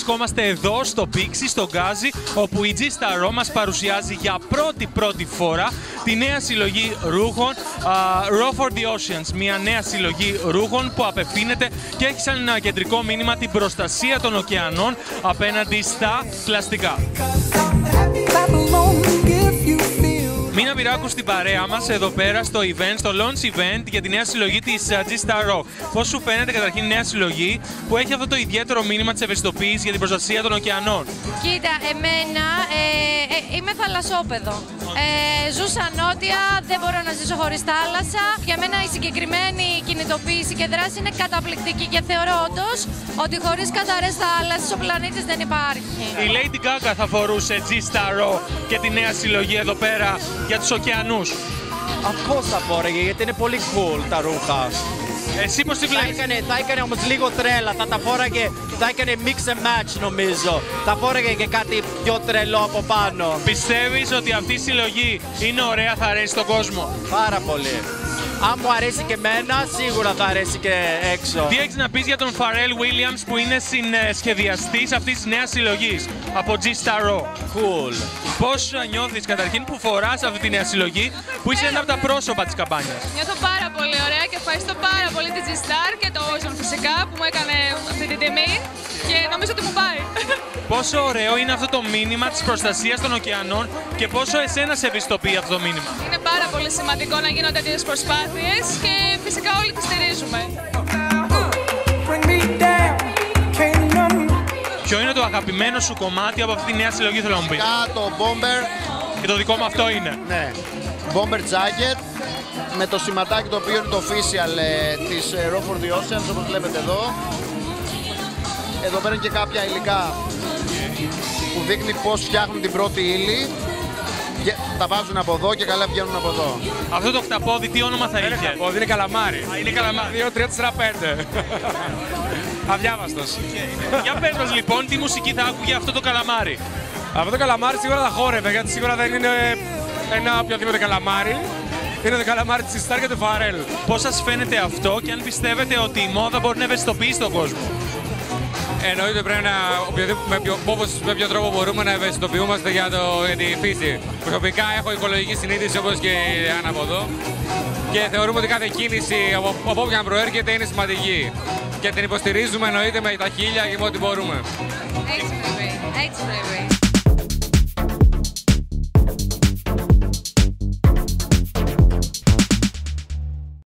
βρισκόμαστε εδώ στο Pixie, στο Γκάζι, όπου η G-Star μας παρουσιάζει για πρώτη φορά τη νέα συλλογή ρούχων Raw for the Oceans. Μια νέα συλλογή ρούχων που απευθύνεται και έχει σαν ένα κεντρικό μήνυμα την προστασία των ωκεανών απέναντι στα πλαστικά. Μίνα Πυράκου στην παρέα μας εδώ πέρα στο event, στο launch event για τη νέα συλλογή της G-Star Rock. Πώς σου φαίνεται καταρχήν η νέα συλλογή που έχει αυτό το ιδιαίτερο μήνυμα της ευαισθητοποίησης για την προστασία των ωκεανών? Κοίτα, εμένα είμαι θαλασσόπεδο. Ζούσα νότια, δεν μπορώ να ζήσω χωρίς θάλασσα. Για μένα η συγκεκριμένη κινητοποίηση και δράση είναι καταπληκτική και θεωρώ όντως ότι χωρίς καθαρές θάλασσες ο πλανήτης δεν υπάρχει. Η Lady Gaga θα φορούσε G-Star Rock και τη νέα συλλογή εδώ πέρα για τους ωκεανούς. Πώς θα φόρεγε, γιατί είναι πολύ cool τα ρούχα. Εσύ πώς τη βλέπεις? Θα έκανε όμως λίγο τρέλα, θα τα φόραγε, θα έκανε mix and match νομίζω. Θα φόραγε και κάτι πιο τρελό από πάνω. Πιστεύεις ότι αυτή η συλλογή είναι ωραία, θα αρέσει στον κόσμο? Πάρα πολύ. Αν μου αρέσει και εμένα, σίγουρα θα αρέσει και έξω. Τι έχεις να πεις για τον Pharrell Williams που είναι συνσχεδιαστής αυτής της νέας συλλογής από G-Star Rock? Cool. Πώς νιώθεις καταρχήν που φοράς αυτή τη νέα συλλογή που είσαι ένα από τα πρόσωπα της καμπάνιας? Νιώθω πάρα πολύ ωραία και ευχαριστώ πάρα πολύ τη G-Star και το Ocean φυσικά που μου έκανε αυτή την τιμή και νομίζω ότι μου πάει. Πόσο ωραίο είναι αυτό το μήνυμα της προστασίας των ωκεανών και πόσο εσένα σε ευαισθητοποιεί αυτό το μήνυμα? Είναι πάρα πολύ σημαντικό να γίνονται τέτοιες προσπάθειες και φυσικά όλοι τις στηρίζουμε. Ποιο είναι το αγαπημένο σου κομμάτι από αυτή τη νέα συλλογή, θέλω να μου πεις? Το Bomber. Και το δικό μου αυτό είναι. Ναι. Bomber Jacket με το σηματάκι το οποίο είναι το official της Raw for the Oceans, όπως βλέπετε εδώ. Εδώ πέρα και κάποια υλικά που δείχνει πώς φτιάχνουν την πρώτη ύλη. Και τα βάζουν από εδώ και καλά βγαίνουν από εδώ. Αυτό το χταπόδι τι όνομα θα είχε? Χταπόδι είναι καλαμάρι. Είναι καλαμάρι. 2, 3, 4, 5. Αδιάβαστος. Για πες μας λοιπόν, τι μουσική θα άκουγε αυτό το καλαμάρι? Αυτό το καλαμάρι σίγουρα θα χόρευε, γιατί σίγουρα δεν είναι ένα οποιοδήποτε καλαμάρι. Είναι το καλαμάρι της Star και του Pharrell. Πώς σας φαίνεται αυτό και αν πιστεύετε ότι η μόδα μπορεί να ευαισθητοποιήσει τον κόσμο? Εννοείται πρέπει να, με ποιο τρόπο μπορούμε να ευαισθητοποιούμαστε για τη φύση. Προσωπικά έχω οικολογική συνείδηση όπως και η Άννα από εδώ και θεωρούμε ότι κάθε κίνηση από όποια προέρχεται είναι σημαντική και την υποστηρίζουμε εννοείται με τα χίλια και με ό,τι μπορούμε. Έτσι πρέπει.